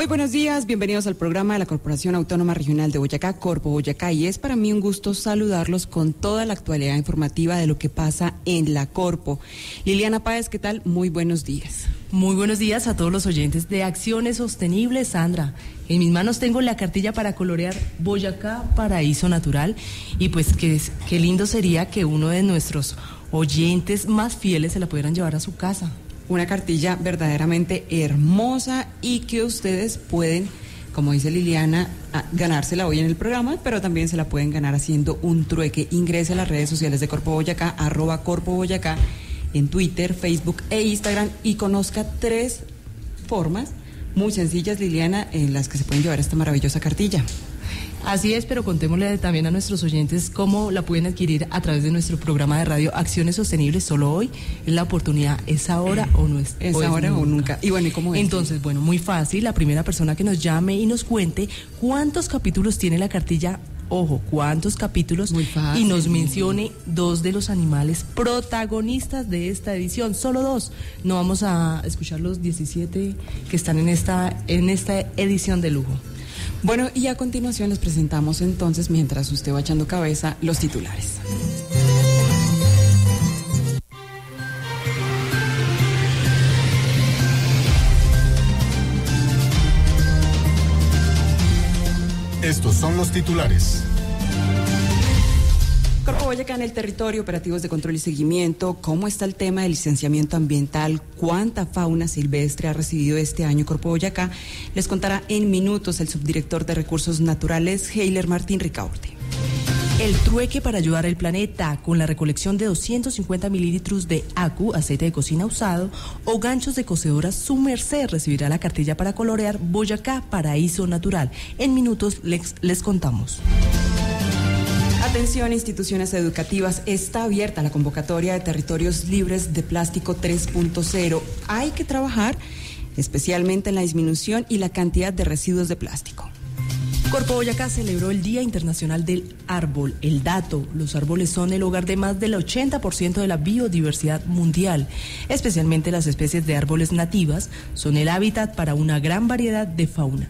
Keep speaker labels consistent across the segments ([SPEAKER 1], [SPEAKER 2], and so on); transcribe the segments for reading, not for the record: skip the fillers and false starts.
[SPEAKER 1] Muy buenos días, bienvenidos al programa de la Corporación Autónoma Regional de Boyacá, Corpo Boyacá, y es para mí un gusto saludarlos con toda la actualidad informativa de lo que pasa en la Corpo. Liliana Páez, ¿qué tal? Muy buenos días.
[SPEAKER 2] Muy buenos días a todos los oyentes de Acciones Sostenibles, Sandra. En mis manos tengo la cartilla para colorear Boyacá Paraíso Natural, y pues qué lindo sería que uno de nuestros oyentes más fieles se la pudieran llevar a su casa.
[SPEAKER 1] Una cartilla verdaderamente hermosa y que ustedes pueden, como dice Liliana, ganársela hoy en el programa, pero también se la pueden ganar haciendo un trueque. Ingrese a las redes sociales de Corpo Boyacá, @Corpo Boyacá, en Twitter, Facebook e Instagram, y conozca 3 formas muy sencillas, Liliana, en las que se pueden llevar esta maravillosa cartilla.
[SPEAKER 2] Así es, pero contémosle también a nuestros oyentes cómo la pueden adquirir a través de nuestro programa de radio Acciones Sostenibles. Solo hoy es la oportunidad, ¿es ahora o no es?
[SPEAKER 1] Es ahora o nunca. Y bueno, ¿y cómo es?
[SPEAKER 2] Entonces, bueno, muy fácil. La primera persona que nos llame y nos cuente cuántos capítulos tiene la cartilla, ojo, cuántos capítulos,
[SPEAKER 1] muy fácil,
[SPEAKER 2] y nos mencione 2 de los animales protagonistas de esta edición, solo 2. No vamos a escuchar los 17 que están en esta edición de lujo.
[SPEAKER 1] Bueno, y a continuación les presentamos entonces, mientras usted va echando cabeza, los titulares.
[SPEAKER 3] Estos son los titulares.
[SPEAKER 1] Corpo Boyacá en el territorio, operativos de control y seguimiento. ¿Cómo está el tema del licenciamiento ambiental? ¿Cuánta fauna silvestre ha recibido este año Corpo Boyacá? Les contará en minutos el subdirector de Recursos Naturales, Heiler Martín Ricaurte.
[SPEAKER 2] El trueque para ayudar al planeta, con la recolección de 250 mililitros de ACU, aceite de cocina usado, o ganchos de cocedoras, su merced recibirá la cartilla para colorear Boyacá Paraíso Natural. En minutos les contamos.
[SPEAKER 1] Atención, instituciones educativas, está abierta la convocatoria de territorios libres de plástico 3.0. Hay que trabajar especialmente en la disminución y la cantidad de residuos de plástico.
[SPEAKER 2] Corpo Boyacá celebró el Día Internacional del Árbol. El dato: los árboles son el hogar de más del 80% de la biodiversidad mundial. Especialmente las especies de árboles nativas son el hábitat para una gran variedad de fauna.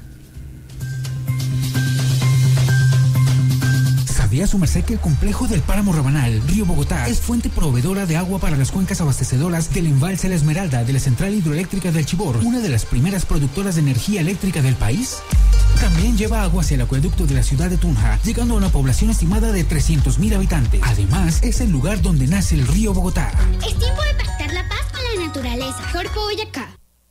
[SPEAKER 4] ¿Sabía su merced que el complejo del Páramo Rabanal, Río Bogotá, es fuente proveedora de agua para las cuencas abastecedoras del embalse La Esmeralda de la Central Hidroeléctrica del Chibor, una de las primeras productoras de energía eléctrica del país? También lleva agua hacia el acueducto de la ciudad de Tunja, llegando a una población estimada de 300.000 habitantes. Además, es el lugar donde nace el río Bogotá.
[SPEAKER 5] Es tiempo de pactar la paz con la naturaleza. Corpo Boyacá.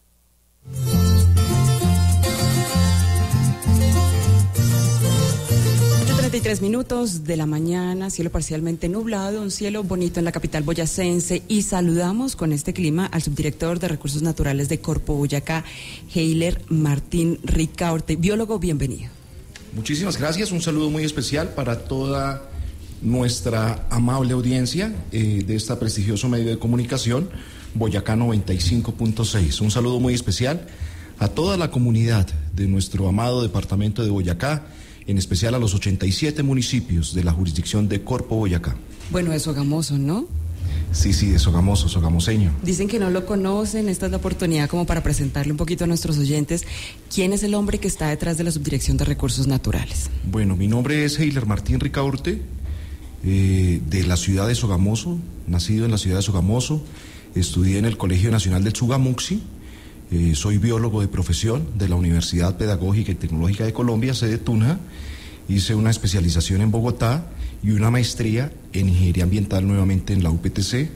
[SPEAKER 1] 33 minutos de la mañana, cielo parcialmente nublado, un cielo bonito en la capital boyacense, y saludamos con este clima al subdirector de Recursos Naturales de Corpo Boyacá, Heiler Martín Ricaurte. Biólogo, bienvenido.
[SPEAKER 6] Muchísimas gracias, un saludo muy especial para toda nuestra amable audiencia de este prestigioso medio de comunicación, Boyacá 95.6. Un saludo muy especial a toda la comunidad de nuestro amado departamento de Boyacá, en especial a los 87 municipios de la jurisdicción de Corpo Boyacá.
[SPEAKER 1] Bueno, es Sogamoso, ¿no?
[SPEAKER 6] Sí, de Sogamoso, sogamoseño.
[SPEAKER 1] Dicen que no lo conocen, esta es la oportunidad como para presentarle un poquito a nuestros oyentes. ¿Quién es el hombre que está detrás de la Subdirección de Recursos Naturales?
[SPEAKER 6] Bueno, mi nombre es Heiler Martín Ricaurte, de la ciudad de Sogamoso, nacido en la ciudad de Sogamoso, estudié en el Colegio Nacional del Sugamuxi. Soy biólogo de profesión de la Universidad Pedagógica y Tecnológica de Colombia, sede Tunja. Hice una especialización en Bogotá y una maestría en Ingeniería Ambiental nuevamente en la UPTC.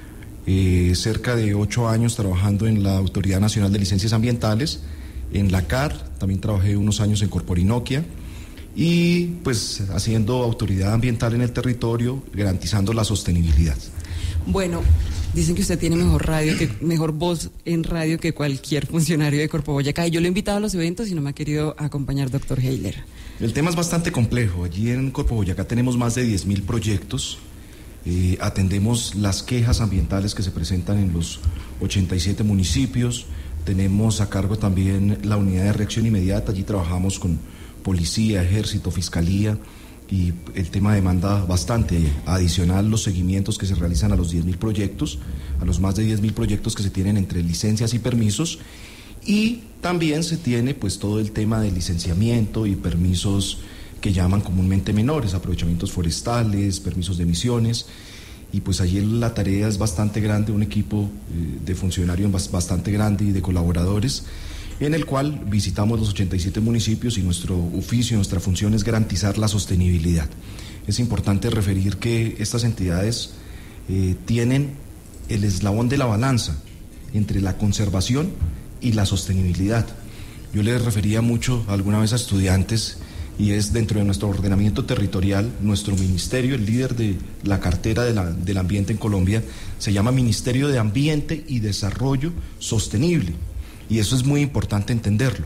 [SPEAKER 6] Cerca de 8 años trabajando en la Autoridad Nacional de Licencias Ambientales, en la CAR, también trabajé unos años en Corporinoquia, y pues haciendo autoridad ambiental en el territorio, garantizando la sostenibilidad.
[SPEAKER 1] Bueno, dicen que usted tiene mejor voz en radio que cualquier funcionario de Corpo Boyacá, y yo lo he invitado a los eventos y no me ha querido acompañar, doctor Heiler.
[SPEAKER 6] El tema es bastante complejo. Allí en Corpo Boyacá tenemos más de 10.000 proyectos. Atendemos las quejas ambientales que se presentan en los 87 municipios. Tenemos a cargo también la unidad de reacción inmediata. Allí trabajamos con policía, ejército, fiscalía, y el tema demanda bastante. Adicional, los seguimientos que se realizan a los 10.000 proyectos, a los más de 10.000 proyectos que se tienen entre licencias y permisos, Y también se tiene pues todo el tema de licenciamiento y permisos que llaman comúnmente menores, aprovechamientos forestales, permisos de emisiones, y pues allí la tarea es bastante grande, un equipo de funcionarios bastante grande y de colaboradores, en el cual visitamos los 87 municipios y nuestro oficio, nuestra función es garantizar la sostenibilidad. Es importante referir que estas entidades tienen el eslabón de la balanza entre la conservación y la sostenibilidad. Yo les refería mucho alguna vez a estudiantes, y es dentro de nuestro ordenamiento territorial, nuestro ministerio, el líder de la cartera del ambiente en Colombia, se llama Ministerio de Ambiente y Desarrollo Sostenible. Y eso es muy importante entenderlo,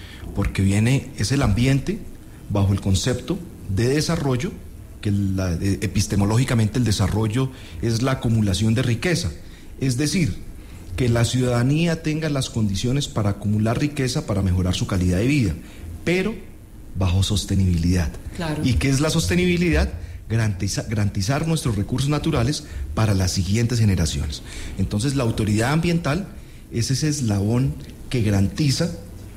[SPEAKER 6] porque es el ambiente bajo el concepto de desarrollo, que epistemológicamente el desarrollo es la acumulación de riqueza, es decir, que la ciudadanía tenga las condiciones para acumular riqueza, para mejorar su calidad de vida, pero bajo sostenibilidad.
[SPEAKER 1] Claro.
[SPEAKER 6] ¿Y qué es la sostenibilidad? Garantizar nuestros recursos naturales para las siguientes generaciones. Entonces la autoridad ambiental es ese eslabón que garantiza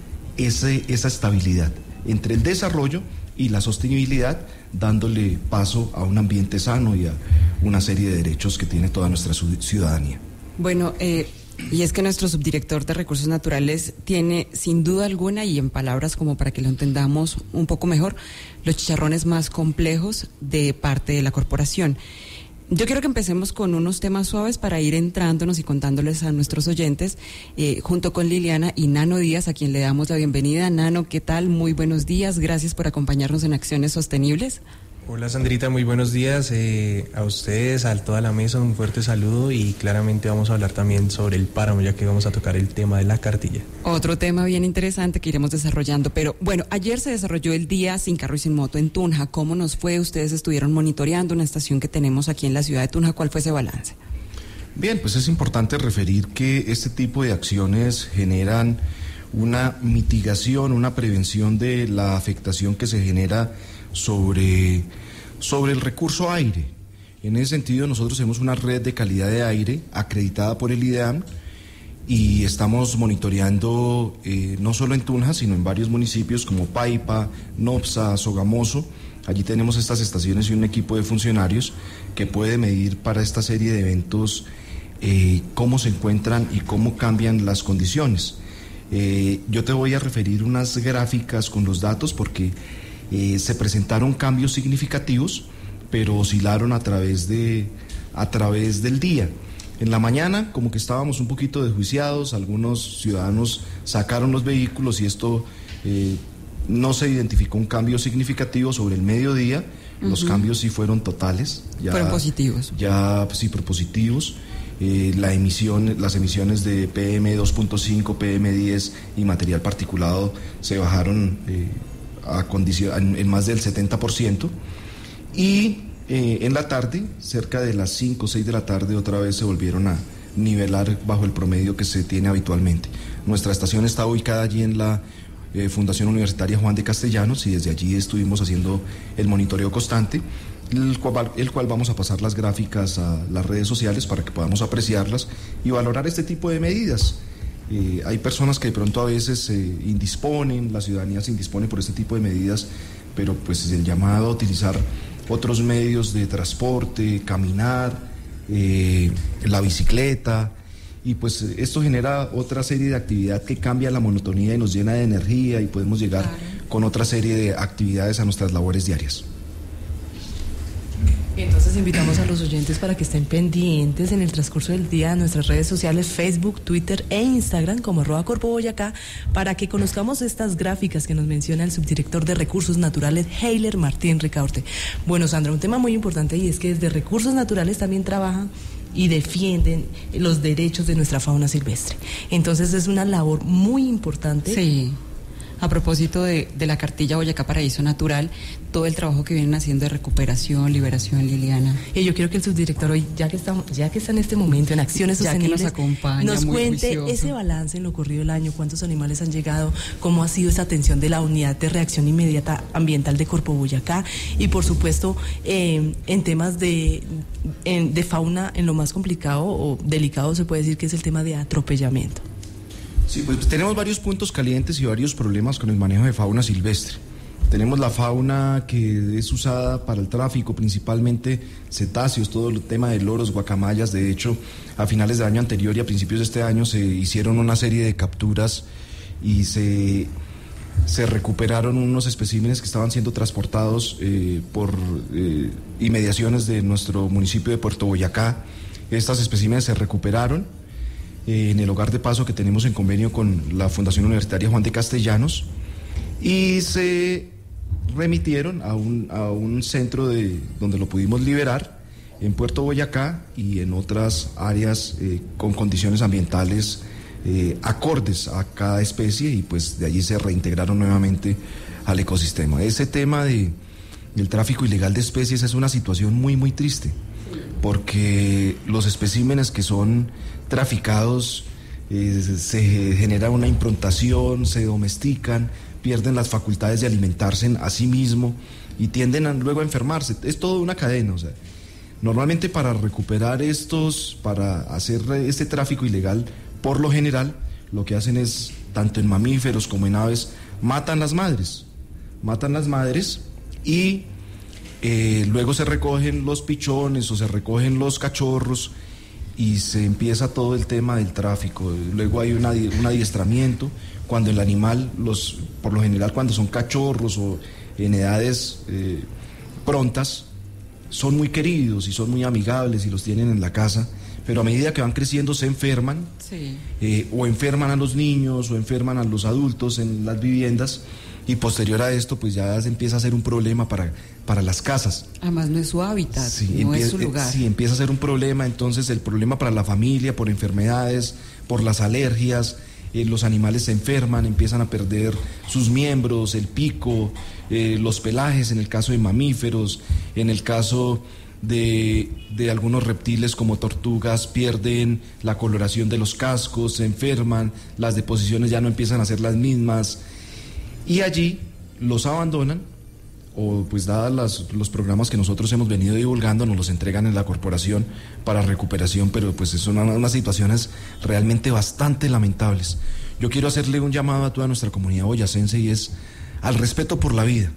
[SPEAKER 6] esa estabilidad entre el desarrollo y la sostenibilidad, dándole paso a un ambiente sano y a una serie de derechos que tiene toda nuestra ciudadanía.
[SPEAKER 1] Bueno, y es que nuestro subdirector de Recursos Naturales tiene, sin duda alguna, y en palabras como para que lo entendamos un poco mejor, los chicharrones más complejos de parte de la corporación. Yo quiero que empecemos con unos temas suaves para ir entrándonos y contándoles a nuestros oyentes, junto con Liliana y Nano Díaz, a quien le damos la bienvenida. Nano, ¿qué tal? Muy buenos días, gracias por acompañarnos en Acciones Sostenibles.
[SPEAKER 7] Hola Sandrita, muy buenos días a ustedes, a toda la mesa, un fuerte saludo, y claramente vamos a hablar también sobre el páramo, ya que vamos a tocar el tema de la cartilla.
[SPEAKER 1] Otro tema bien interesante que iremos desarrollando, pero bueno, ayer se desarrolló el Día Sin Carro y Sin Moto en Tunja. ¿Cómo nos fue? Ustedes estuvieron monitoreando una estación que tenemos aquí en la ciudad de Tunja. ¿Cuál fue ese balance?
[SPEAKER 6] Bien, pues es importante referir que este tipo de acciones generan una mitigación, una prevención de la afectación que se genera sobre el recurso aire. En ese sentido, nosotros tenemos una red de calidad de aire acreditada por el IDEAM y estamos monitoreando no solo en Tunja, sino en varios municipios como Paipa, Nopsa, Sogamoso. Allí tenemos estas estaciones y un equipo de funcionarios que puede medir para esta serie de eventos cómo se encuentran y cómo cambian las condiciones. Yo te voy a referir unas gráficas con los datos porque se presentaron cambios significativos, pero oscilaron a través del día. En la mañana, como que estábamos un poquito desjuiciados, algunos ciudadanos sacaron los vehículos y esto no se identificó un cambio significativo. Sobre el mediodía. Los cambios sí fueron totales.
[SPEAKER 1] Fueron positivos.
[SPEAKER 6] Ya sí, propositivos. Las emisiones de PM2.5, PM10 y material particulado se bajaron en más del 70%, y en la tarde, cerca de las 5 o 6 de la tarde, otra vez se volvieron a nivelar bajo el promedio que se tiene habitualmente. Nuestra estación está ubicada allí en la Fundación Universitaria Juan de Castellanos, y desde allí estuvimos haciendo el monitoreo constante, el cual vamos a pasar las gráficas a las redes sociales para que podamos apreciarlas y valorar este tipo de medidas. Hay personas que de pronto a veces la ciudadanía se indispone por este tipo de medidas, pero pues el llamado a utilizar otros medios de transporte, caminar, la bicicleta, y pues esto genera otra serie de actividad que cambia la monotonía y nos llena de energía, y podemos llegar con otra serie de actividades a nuestras labores diarias.
[SPEAKER 2] Entonces invitamos a los oyentes para que estén pendientes en el transcurso del día a nuestras redes sociales, Facebook, Twitter e Instagram como @CorpoBoyacá, para que conozcamos estas gráficas que nos menciona el subdirector de Recursos Naturales, Heiler Martín Ricaurte. Bueno, Sandra, un tema muy importante, y es que desde Recursos Naturales también trabajan y defienden los derechos de nuestra fauna silvestre. Entonces es una labor muy importante.
[SPEAKER 1] Sí. A propósito de la cartilla Boyacá Paraíso Natural, todo el trabajo que vienen haciendo de recuperación, liberación, Liliana.
[SPEAKER 2] Y yo quiero que el subdirector hoy, ya que está en este momento en Acciones Sostenibles,
[SPEAKER 1] que nos acompaña,
[SPEAKER 2] nos cuente
[SPEAKER 1] juicioso.
[SPEAKER 2] Ese balance en lo corrido del año, cuántos animales han llegado, cómo ha sido esa atención de la Unidad de Reacción Inmediata Ambiental de Corpo Boyacá, y por supuesto en temas de fauna, en lo más complicado o delicado se puede decir que es el tema de atropellamiento.
[SPEAKER 6] Sí, pues tenemos varios puntos calientes y varios problemas con el manejo de fauna silvestre. Tenemos la fauna que es usada para el tráfico, principalmente cetáceos, todo el tema de loros, guacamayas. De hecho, a finales del año anterior y a principios de este año se hicieron una serie de capturas y se recuperaron unos especímenes que estaban siendo transportados por inmediaciones de nuestro municipio de Puerto Boyacá. Estos especímenes se recuperaron en el hogar de paso que tenemos en convenio con la Fundación Universitaria Juan de Castellanos y se remitieron a un centro donde lo pudimos liberar en Puerto Boyacá y en otras áreas con condiciones ambientales acordes a cada especie, y pues de allí se reintegraron nuevamente al ecosistema. Ese tema del tráfico ilegal de especies es una situación muy muy triste, porque los especímenes que son traficados se genera una improntación, se domestican, pierden las facultades de alimentarse a sí mismo y tienden luego a enfermarse. Es toda una cadena. O sea, normalmente para recuperar para hacer este tráfico ilegal, por lo general, lo que hacen es, tanto en mamíferos como en aves, matan las madres y luego se recogen los pichones o se recogen los cachorros y se empieza todo el tema del tráfico. Luego hay un adiestramiento, cuando el animal, por lo general cuando son cachorros o en edades prontas, son muy queridos y son muy amigables y los tienen en la casa, pero a medida que van creciendo se enferman,
[SPEAKER 1] sí.
[SPEAKER 6] O enferman a los niños o enferman a los adultos en las viviendas, y posterior a esto pues ya se empieza a ser un problema para las casas.
[SPEAKER 1] Además no es su hábitat,
[SPEAKER 6] sí,
[SPEAKER 1] no es su lugar.
[SPEAKER 6] Sí, empieza a ser un problema, entonces el problema para la familia, por enfermedades, por las alergias, los animales se enferman, empiezan a perder sus miembros, el pico, los pelajes en el caso de mamíferos, en el caso de algunos reptiles como tortugas pierden la coloración de los cascos, se enferman, las deposiciones ya no empiezan a ser las mismas y allí los abandonan, o pues dadas los programas que nosotros hemos venido divulgando, nos los entregan en la corporación para recuperación, pero pues son unas situaciones realmente bastante lamentables. Yo quiero hacerle un llamado a toda nuestra comunidad boyacense y es al respeto por la vida.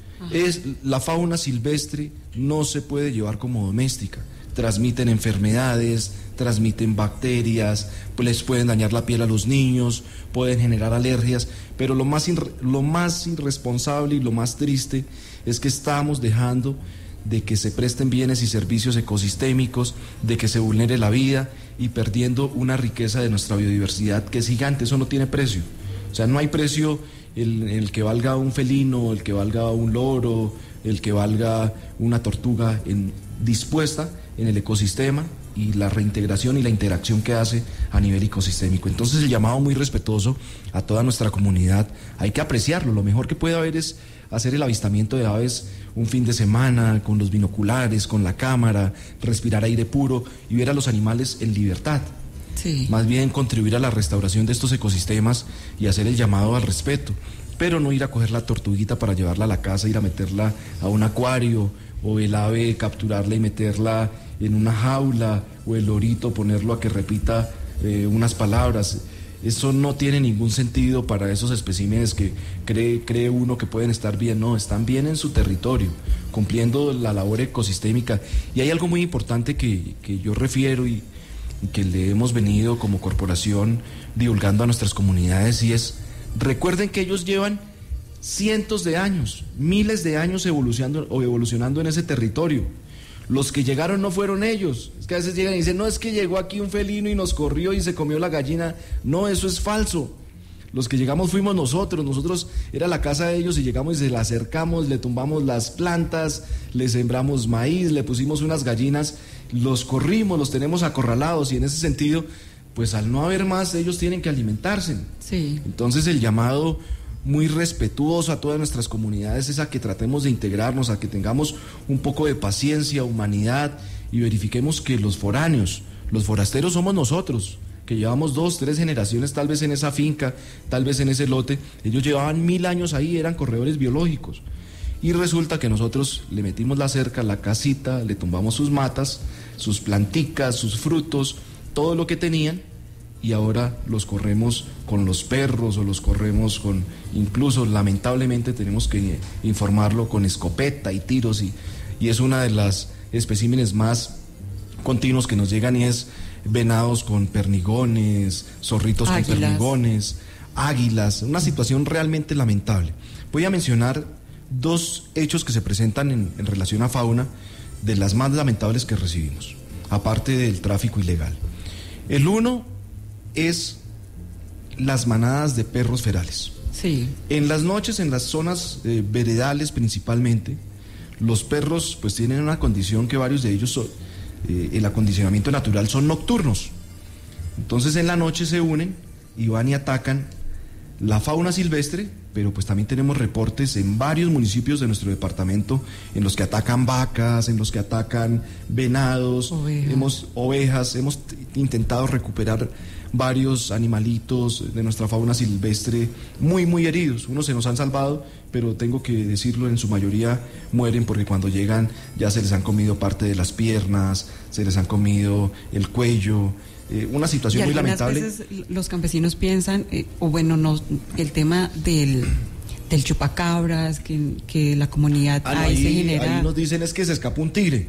[SPEAKER 6] La fauna silvestre no se puede llevar como doméstica. Transmiten enfermedades, transmiten bacterias, pues les pueden dañar la piel a los niños, pueden generar alergias, pero lo más irresponsable y lo más triste es que estamos dejando de que se presten bienes y servicios ecosistémicos, de que se vulnere la vida y perdiendo una riqueza de nuestra biodiversidad que es gigante. Eso no tiene precio. O sea, no hay precio el que valga un felino, el que valga un loro, el que valga una tortuga dispuesta en el ecosistema y la reintegración y la interacción que hace a nivel ecosistémico. Entonces el llamado muy respetuoso a toda nuestra comunidad, hay que apreciarlo. Lo mejor que puede haber es hacer el avistamiento de aves un fin de semana con los binoculares, con la cámara, respirar aire puro y ver a los animales en libertad.
[SPEAKER 1] Sí.
[SPEAKER 6] Más bien contribuir a la restauración de estos ecosistemas y hacer el llamado al respeto, pero no ir a coger la tortuguita para llevarla a la casa, ir a meterla a un acuario, o el ave capturarla y meterla en una jaula, o el lorito ponerlo a que repita unas palabras. Eso no tiene ningún sentido para esos especímenes que cree uno que pueden estar bien. No, están bien en su territorio, cumpliendo la labor ecosistémica. Y hay algo muy importante que yo refiero y que le hemos venido como corporación divulgando a nuestras comunidades, y es: recuerden que ellos llevan cientos de años, miles de años evolucionando en ese territorio. Los que llegaron no fueron ellos. Es que a veces llegan y dicen: no, es que llegó aquí un felino y nos corrió y se comió la gallina. No, eso es falso. Los que llegamos fuimos nosotros era la casa de ellos y llegamos y se la acercamos, le tumbamos las plantas, le sembramos maíz, le pusimos unas gallinas, los corrimos, los tenemos acorralados, y en ese sentido, pues al no haber más, ellos tienen que alimentarse.
[SPEAKER 1] Sí.
[SPEAKER 6] Entonces el llamado muy respetuoso a todas nuestras comunidades es a que tratemos de integrarnos, a que tengamos un poco de paciencia, humanidad, y verifiquemos que los forasteros somos nosotros, que llevamos 2, 3 generaciones tal vez en esa finca, tal vez en ese lote. Ellos llevaban 1000 años ahí, eran corredores biológicos, y resulta que nosotros le metimos la cerca, la casita, le tumbamos sus matas, sus planticas, sus frutos, todo lo que tenían, y ahora los corremos con los perros o los corremos con, incluso lamentablemente tenemos que informarlo, con escopeta y tiros, y es una de las especímenes más continuos que nos llegan, y es venados con pernigones, zorritos con pernigones, águilas, una situación realmente lamentable. Voy a mencionar 2 hechos que se presentan en relación a fauna, de las más lamentables que recibimos, aparte del tráfico ilegal. El uno es las manadas de perros ferales.
[SPEAKER 1] Sí.
[SPEAKER 6] En las noches, en las zonas veredales principalmente, los perros pues tienen una condición que varios de ellos el acondicionamiento natural son nocturnos. Entonces en la noche se unen y van y atacan la fauna silvestre, pero pues también tenemos reportes en varios municipios de nuestro departamento en los que atacan vacas, en los que atacan venados, ovejas. Hemos intentado recuperar varios animalitos de nuestra fauna silvestre muy heridos. Unos se nos han salvado, pero tengo que decirlo, en su mayoría mueren porque cuando llegan ya se les han comido parte de las piernas, se les han comido el cuello. Una situación muy lamentable.
[SPEAKER 1] Veces los campesinos piensan, el tema del chupacabras, que la comunidad ahí se genera.
[SPEAKER 6] Ahí nos dicen es que se escapó un tigre.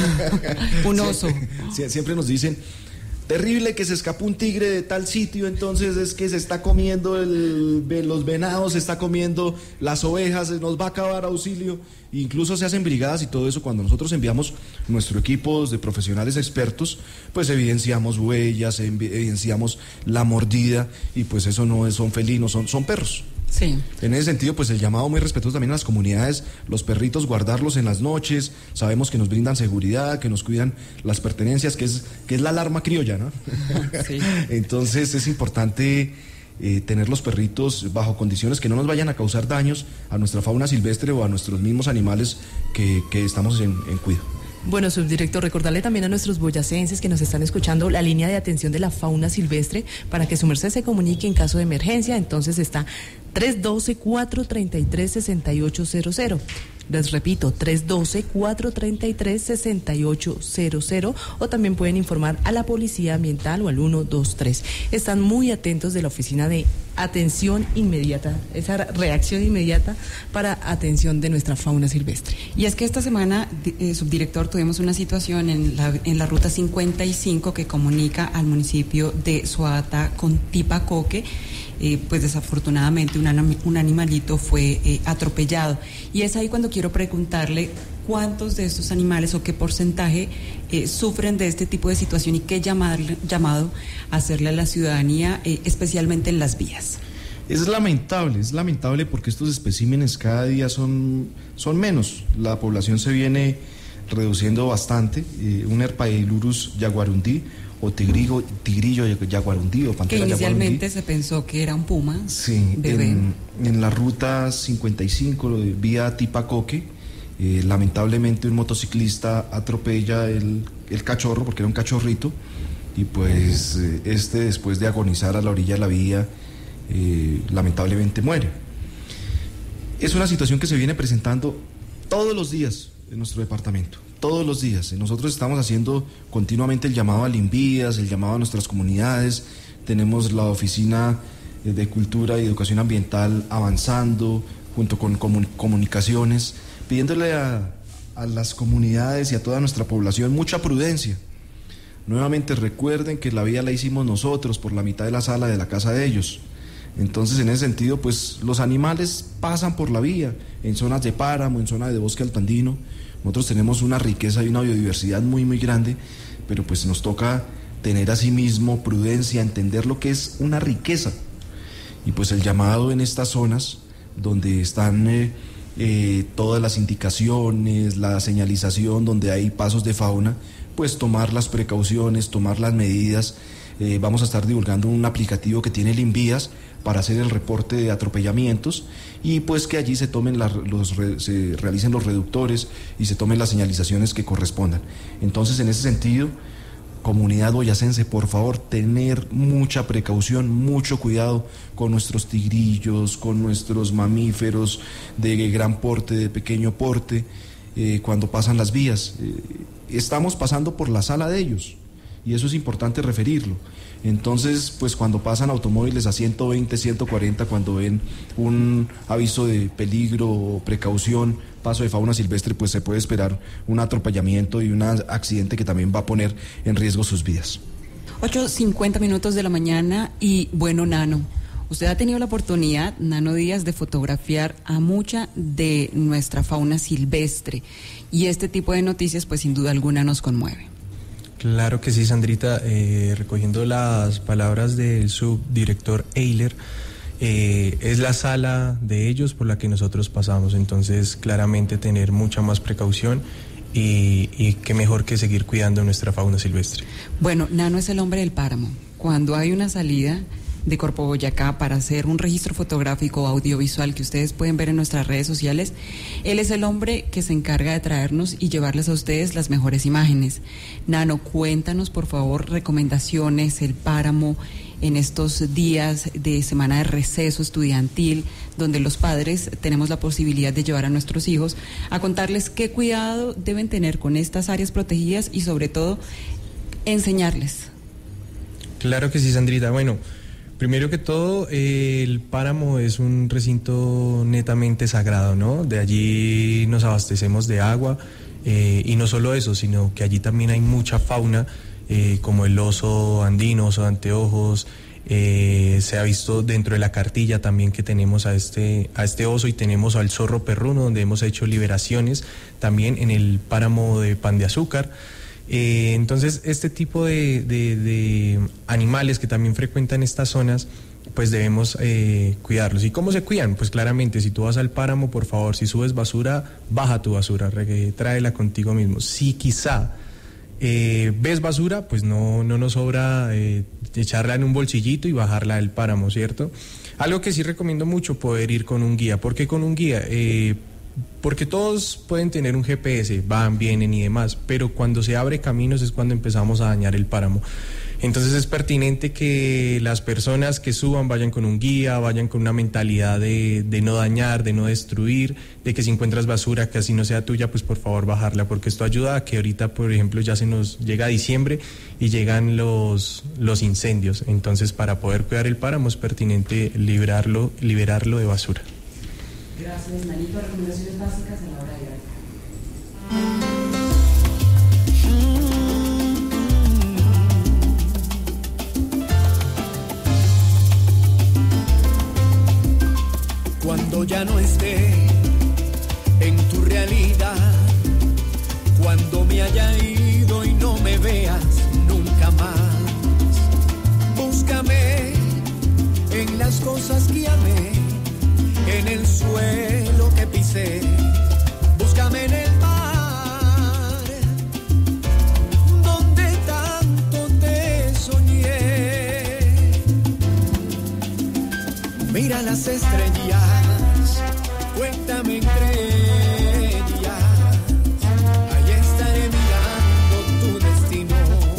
[SPEAKER 1] Un oso.
[SPEAKER 6] Siempre nos dicen, terrible que se escapó un tigre de tal sitio, entonces es que se está comiendo los venados, se está comiendo las ovejas, se nos va a acabar, auxilio. Incluso se hacen brigadas y todo eso. Cuando nosotros enviamos nuestro equipo de profesionales expertos, pues evidenciamos huellas, evidenciamos la mordida, y pues eso no son felinos, son perros.
[SPEAKER 1] Sí.
[SPEAKER 6] En ese sentido, pues el llamado muy respetuoso también a las comunidades, los perritos, guardarlos en las noches. Sabemos que nos brindan seguridad, que nos cuidan las pertenencias, que es la alarma criolla, ¿no? Sí. Entonces es importante tener los perritos bajo condiciones que no nos vayan a causar daños a nuestra fauna silvestre o a nuestros mismos animales que estamos en cuidado.
[SPEAKER 2] Bueno, subdirector, recordarle también a nuestros boyacenses que nos están escuchando la línea de atención de la fauna silvestre para que su merced se comunique en caso de emergencia. Entonces está 312-433-6800. Les repito, 312-433-6800, o también pueden informar a la Policía Ambiental o al 123. Están muy atentos de la Oficina de Atención Inmediata, esa reacción inmediata para atención de nuestra fauna silvestre.
[SPEAKER 1] Y es que esta semana, subdirector, tuvimos una situación en la ruta 55 que comunica al municipio de Soata con Tipacoque. Pues desafortunadamente un animalito fue atropellado, y es ahí cuando quiero preguntarle cuántos de estos animales o qué porcentaje sufren de este tipo de situación, y qué llamado hacerle a la ciudadanía, especialmente en las vías.
[SPEAKER 6] Es lamentable porque estos especímenes cada día son menos. La población se viene reduciendo bastante. Un Herpailurus jaguarundi o tigrillo jaguarundi o pantera
[SPEAKER 1] que inicialmente
[SPEAKER 6] jaguarundi.
[SPEAKER 1] Se pensó que era un puma.
[SPEAKER 6] Sí,
[SPEAKER 1] bebé.
[SPEAKER 6] En la ruta 55 vía Tipacoque, lamentablemente un motociclista atropella el cachorro, porque era un cachorrito, y pues después de agonizar a la orilla de la vía, lamentablemente muere. Es una situación que se viene presentando todos los días en nuestro departamento. Todos los días. Nosotros estamos haciendo continuamente el llamado al INVIAS, el llamado a nuestras comunidades. Tenemos la Oficina de Cultura y Educación Ambiental avanzando junto con comunicaciones, pidiéndole a las comunidades y a toda nuestra población mucha prudencia. Nuevamente recuerden que la vía la hicimos nosotros por la mitad de la sala de la casa de ellos. Entonces, en ese sentido, pues los animales pasan por la vía, en zonas de páramo, en zonas de bosque altoandino. Nosotros tenemos una riqueza y una biodiversidad muy grande, pero pues nos toca tener asimismo prudencia, entender lo que es una riqueza. Y pues el llamado en estas zonas donde están todas las indicaciones, la señalización, donde hay pasos de fauna, pues tomar las precauciones, tomar las medidas. Vamos a estar divulgando un aplicativo que tiene el INVIAS para hacer el reporte de atropellamientos, y pues que allí se tomen se realicen los reductores y se tomen las señalizaciones que correspondan. Entonces, en ese sentido, comunidad boyacense, por favor, tener mucha precaución, mucho cuidado con nuestros tigrillos, con nuestros mamíferos de gran porte, de pequeño porte, cuando pasan las vías. Estamos pasando por la sala de ellos, y eso es importante referirlo. Entonces, pues cuando pasan automóviles a 120, 140, cuando ven un aviso de peligro o precaución, paso de fauna silvestre, pues se puede esperar un atropellamiento y un accidente que también va a poner en riesgo sus vidas.
[SPEAKER 1] 8:50 de la mañana y bueno, Nano, usted ha tenido la oportunidad, Nano Díaz, de fotografiar a mucha de nuestra fauna silvestre y este tipo de noticias pues sin duda alguna nos conmueve.
[SPEAKER 7] Claro que sí, Sandrita, recogiendo las palabras del subdirector Eiler, es la sala de ellos por la que nosotros pasamos, entonces claramente tener mucha más precaución y qué mejor que seguir cuidando nuestra fauna silvestre.
[SPEAKER 1] Bueno, Nano es el hombre del páramo. Cuando hay una salida de Corpo Boyacá para hacer un registro fotográfico audiovisual que ustedes pueden ver en nuestras redes sociales, él es el hombre que se encarga de traernos y llevarles a ustedes las mejores imágenes. Nano, cuéntanos por favor recomendaciones, el páramo en estos días de semana de receso estudiantil, donde los padres tenemos la posibilidad de llevar a nuestros hijos a contarles qué cuidado deben tener con estas áreas protegidas y sobre todo enseñarles.
[SPEAKER 7] Claro que sí, Sandrita. Bueno, primero que todo, el páramo es un recinto netamente sagrado, ¿no? De allí nos abastecemos de agua y no solo eso, sino que allí también hay mucha fauna, como el oso andino, oso de anteojos. Se ha visto dentro de la cartilla también que tenemos a este oso, y tenemos al zorro perruno, donde hemos hecho liberaciones también en el páramo de Pan de Azúcar. Entonces este tipo de animales que también frecuentan estas zonas, pues debemos cuidarlos. ¿Y cómo se cuidan? Pues claramente, si tú vas al páramo, por favor, si subes basura, baja tu basura, tráela contigo mismo. Si quizá ves basura, pues no nos sobra echarla en un bolsillito y bajarla del páramo, ¿cierto? Algo que sí recomiendo mucho, poder ir con un guía. ¿Por qué con un guía? Porque todos pueden tener un GPS, van, vienen y demás, pero cuando se abre caminos es cuando empezamos a dañar el páramo. Entonces es pertinente que las personas que suban vayan con un guía, vayan con una mentalidad de no dañar, de no destruir, de que si encuentras basura que así no sea tuya, pues por favor bajarla, porque esto ayuda a que ahorita, por ejemplo, ya se nos llega diciembre y llegan los incendios. Entonces, para poder cuidar el páramo es pertinente liberarlo de basura.
[SPEAKER 1] Gracias, Nanito. Recomendaciones básicas a la hora de
[SPEAKER 8] Cuando ya no esté en tu realidad, cuando me haya ido y no me veas nunca más, búscame en las cosas que amé, en el suelo que pisé, búscame en el mar, donde tanto te soñé. Mira las estrellas, cuéntame entre ellas, ahí estaré mirando tu destino.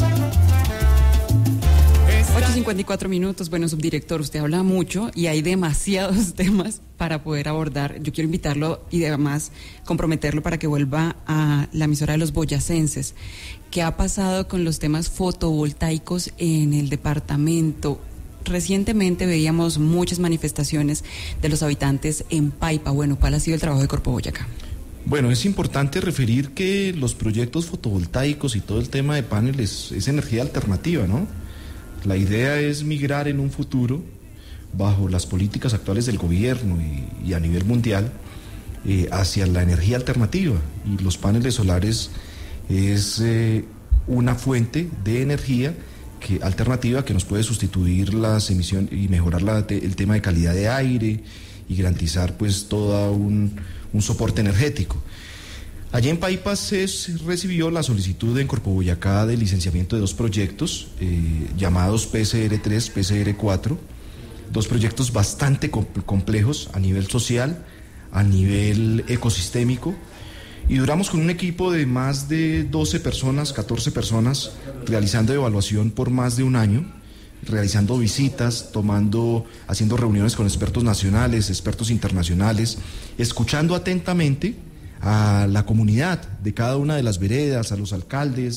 [SPEAKER 1] 8:54. Bueno, subdirector, usted habla mucho y hay demasiados temas para poder abordar. Yo quiero invitarlo y además comprometerlo para que vuelva a la emisora de los boyacenses. ¿Qué ha pasado con los temas fotovoltaicos en el departamento? Recientemente veíamos muchas manifestaciones de los habitantes en Paipa. Bueno, ¿cuál ha sido el trabajo de Corpo Boyacá?
[SPEAKER 6] Bueno, es importante referir que los proyectos fotovoltaicos y todo el tema de paneles es energía alternativa, ¿no? La idea es migrar en un futuro, bajo las políticas actuales del gobierno y a nivel mundial, hacia la energía alternativa. Y los paneles solares es una fuente de energía alternativa que nos puede sustituir las emisiones y mejorar el tema de calidad de aire y garantizar pues todo un soporte energético. Allí en Paipa se recibió la solicitud en Corpo Boyacá de licenciamiento de dos proyectos llamados PCR3, PCR4, dos proyectos bastante complejos a nivel social, a nivel ecosistémico, y duramos con un equipo de más de 12 personas, 14 personas, realizando evaluación por más de un año, realizando visitas, haciendo reuniones con expertos nacionales, expertos internacionales, escuchando atentamente a la comunidad de cada una de las veredas, a los alcaldes,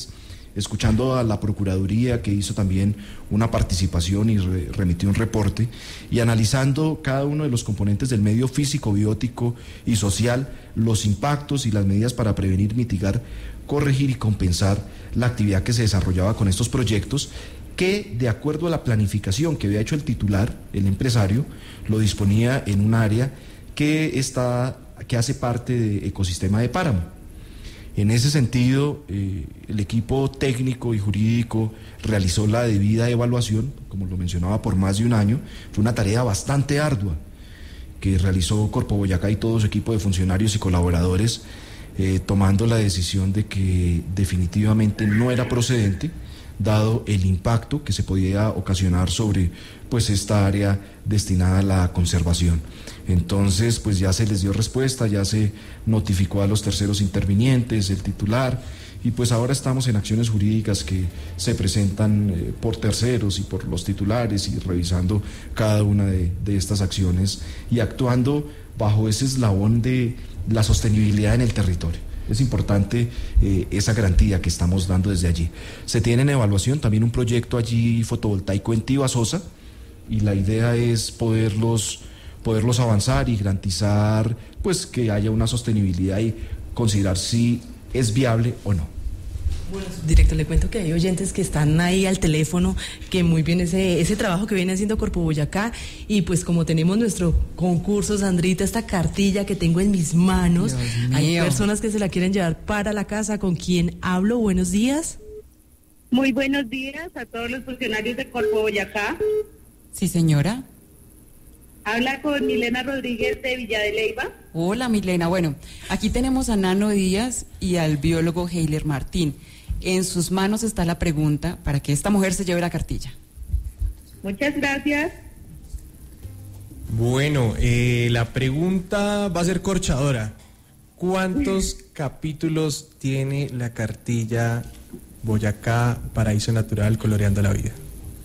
[SPEAKER 6] escuchando a la Procuraduría, que hizo también una participación y remitió un reporte, y analizando cada uno de los componentes del medio físico, biótico y social, los impactos y las medidas para prevenir, mitigar, corregir y compensar la actividad que se desarrollaba con estos proyectos, que de acuerdo a la planificación que había hecho el titular, el empresario, lo disponía en un área que hace parte de ecosistema de páramo. En ese sentido, el equipo técnico y jurídico realizó la debida evaluación, como lo mencionaba, por más de un año. Fue una tarea bastante ardua que realizó Corpo Boyacá y todo su equipo de funcionarios y colaboradores, tomando la decisión de que definitivamente no era procedente, dado el impacto que se podía ocasionar sobre pues esta área destinada a la conservación. Entonces, pues ya se les dio respuesta, ya se notificó a los terceros intervinientes, el titular, y pues ahora estamos en acciones jurídicas que se presentan por terceros y por los titulares, y revisando cada una de estas acciones y actuando bajo ese eslabón de la sostenibilidad en el territorio. Es importante esa garantía que estamos dando desde allí. Se tiene en evaluación también un proyecto allí fotovoltaico en Tibasosa, y la idea es poderlos avanzar y garantizar pues que haya una sostenibilidad y considerar si es viable o no.
[SPEAKER 2] Bueno, director, le cuento que hay oyentes que están ahí al teléfono, que muy bien ese trabajo que viene haciendo Corpo Boyacá, y pues como tenemos nuestro concurso, Sandrita, esta cartilla que tengo en mis manos, hay personas que se la quieren llevar para la casa. ¿Con quién hablo? Buenos días.
[SPEAKER 9] Muy buenos días a todos los funcionarios de Corpo Boyacá.
[SPEAKER 1] Sí, señora.
[SPEAKER 9] Habla con Milena Rodríguez de Villa de Leyva.
[SPEAKER 1] Hola, Milena. Bueno, aquí tenemos a Nano Díaz y al biólogo Heiler Martín. En sus manos está la pregunta para que esta mujer se lleve la cartilla.
[SPEAKER 9] Muchas gracias.
[SPEAKER 7] Bueno, la pregunta va a ser corchadora. ¿Cuántos capítulos tiene la cartilla Boyacá, Paraíso Natural, Coloreando la Vida?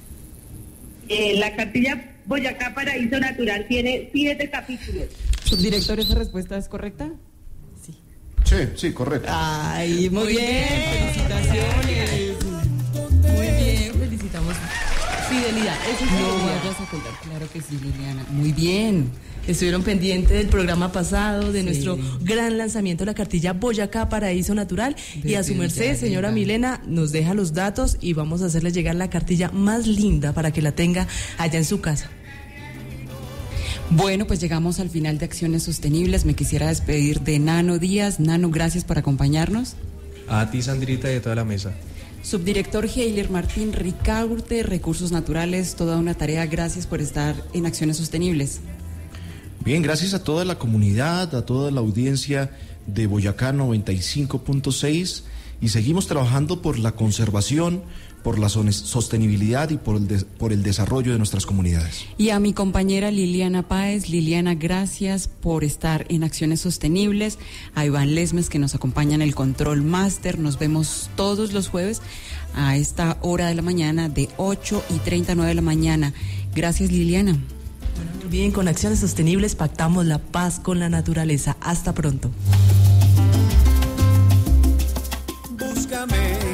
[SPEAKER 9] La cartilla Boyacá, Paraíso Natural tiene 7 capítulos.
[SPEAKER 1] Subdirector, ¿esa respuesta es correcta?
[SPEAKER 6] Sí, correcto.
[SPEAKER 1] Ay, muy bien, felicitaciones.
[SPEAKER 2] Muy bien, felicitamos. Fidelidad, eso es
[SPEAKER 1] No
[SPEAKER 2] fidelidad.
[SPEAKER 1] vayas a colgar, claro que sí, Liliana. Muy bien.
[SPEAKER 2] Estuvieron pendientes del programa pasado, de
[SPEAKER 1] Sí.
[SPEAKER 2] nuestro gran lanzamiento de la cartilla Boyacá, Paraíso Natural. Y a su
[SPEAKER 1] Desde
[SPEAKER 2] merced,
[SPEAKER 1] ya,
[SPEAKER 2] señora
[SPEAKER 1] ya.
[SPEAKER 2] Milena, nos deja los datos y vamos a hacerle llegar la cartilla más linda para que la tenga allá en su casa.
[SPEAKER 1] Bueno, pues llegamos al final de Acciones Sostenibles. Me quisiera despedir de Nano Díaz. Nano, gracias por acompañarnos.
[SPEAKER 7] A ti, Sandrita, y a toda la mesa.
[SPEAKER 1] Subdirector Heiler Martín Ricaurte, Recursos Naturales, toda una tarea. Gracias por estar en Acciones Sostenibles.
[SPEAKER 6] Bien, gracias a toda la comunidad, a toda la audiencia de Boyacá 95.6, y seguimos trabajando por la conservación, por la sostenibilidad y por el desarrollo de nuestras comunidades.
[SPEAKER 1] Y a mi compañera Liliana Páez. Liliana, gracias por estar en Acciones Sostenibles. A Iván Lesmes, que nos acompaña en el Control Master. Nos vemos todos los jueves a esta hora de la mañana, de 8:39 de la mañana. Gracias, Liliana.
[SPEAKER 2] Muy bien, con Acciones Sostenibles pactamos la paz con la naturaleza. Hasta pronto.
[SPEAKER 8] Búscame